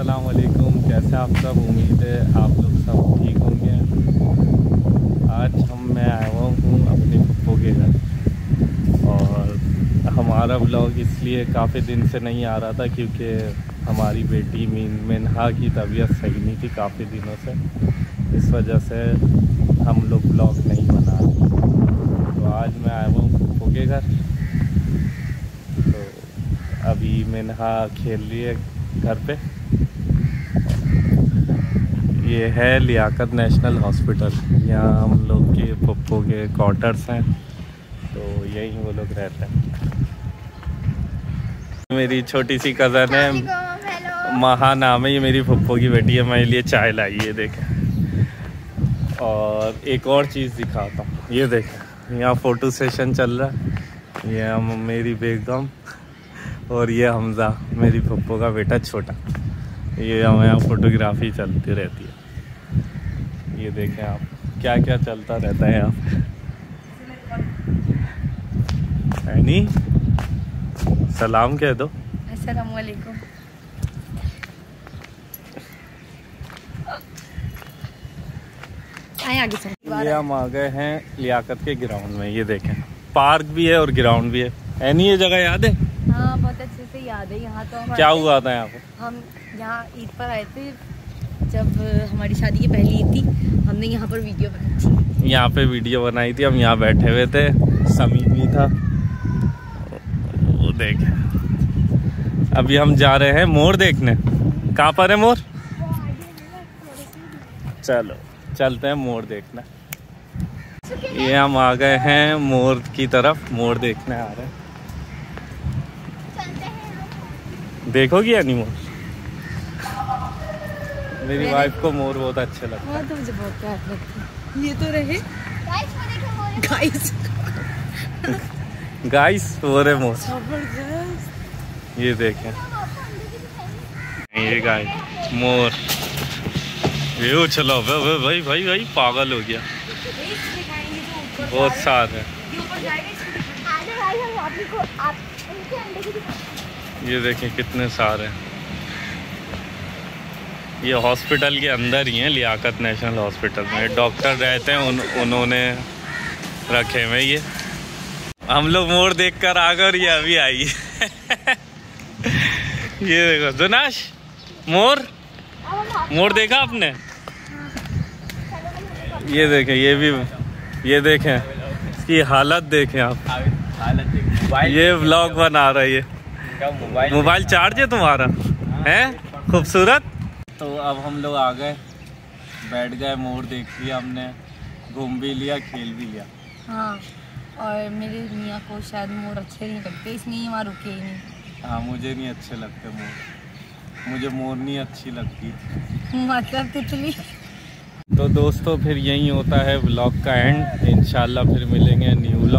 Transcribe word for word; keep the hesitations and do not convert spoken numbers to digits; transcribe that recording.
अस्सलाम वालेकुम। कैसे आप सब? उम्मीद है आप लोग सब ठीक होंगे। आज हम मैं आया हुआ हूँ अपने फुप्पो के घर और हमारा ब्लॉग इसलिए काफ़ी दिन से नहीं आ रहा था क्योंकि हमारी बेटी मीन मिन्हा की तबीयत सही नहीं थी काफ़ी दिनों से। इस वजह से हम लोग ब्लॉग नहीं बना रहे। तो आज मैं आया हुआ हूँ फुप्पो के घर। तो अभी मिन्हा खेल रही है घर पे। ये है लियाकत नेशनल हॉस्पिटल। यहाँ हम लोग के फुप्पो के क्वार्टर्स हैं, तो यहीं वो लोग रहते हैं। मेरी छोटी सी कज़न है, महा नाम है, ये मेरी फुप्पो की बेटी है। मेरे लिए चाय लाई है, देखें। और एक और चीज़ दिखाता हूँ, ये देखें, यहाँ फ़ोटो सेशन चल रहा है। ये हम मेरी बेगम और ये हमज़ा मेरी फुप्पो का बेटा छोटा। ये हमारे यहाँ फ़ोटोग्राफी चलती रहती है। ये देखें आप, क्या क्या चलता रहता है यहाँ पे। नहीं, सलाम कह दो। अस्सलाम वालेकुम। आए आगे चल। ये हम आ गए हैं लियाकत के ग्राउंड में। ये देखें, पार्क भी है और ग्राउंड भी है। ऐनी ये जगह याद है? हाँ, बहुत अच्छे से याद है। यहाँ तो क्या हुआ था यहाँ पे? हम यहाँ ईद पर आए थे, जब हमारी शादी की पहली ईद थी। हमने यहाँ पर वीडियो बनाई थी। यहाँ पे वीडियो बनाई थी। हम यहाँ बैठे हुए थे, समीन भी था। वो देख, अभी हम जा रहे हैं मोर देखने। कहाँ पर है मोर? चलो चलते हैं मोर देखना। ये हम आ गए हैं मोर की तरफ, मोर देखने आ रहे हैं। देखोगी या नहीं मोर? मेरी वाइफ को मोर बहुत अच्छे लगते हैं। तो मुझे बहुत प्यार लगता है। ये तो रहे गाइस गाइस वो रहे मोर। जबरदस्त। ये देखें, ये गाय मोर। ये उछला भाई भाई भाई भाई पागल हो गया। बहुत सारे। ये देखें कितने सारे। ये हॉस्पिटल के अंदर ही है, लियाकत नेशनल हॉस्पिटल में डॉक्टर रहते हैं। उन, उन्होंने रखे हुए ये। हम लोग मोर देख कर आ गए और ये अभी आई है। ये देखो जुनाश, मोर मोर देखा आपने? ये देखें, ये भी, ये देखें इसकी हालत देखें आप। ये व्लॉग बना रही है। मोबाइल चार्ज है तुम्हारा? है खूबसूरत। तो अब हम लोग आ गए, बैठ गए, मोर देख लिया हमने, घूम भी लिया, खेल भी लिया। हाँ, और मेरे मियाँ को शायद मोर अच्छे नहीं लगते, इसलिए वहाँ रुके ही नहीं। हाँ, मुझे नहीं अच्छे लगते मोर। मुझे मोरनी अच्छी लगती। मतलब तितली। तो दोस्तों फिर यही होता है व्लॉग का एंड। इंशाल्लाह फिर मिलेंगे न्यू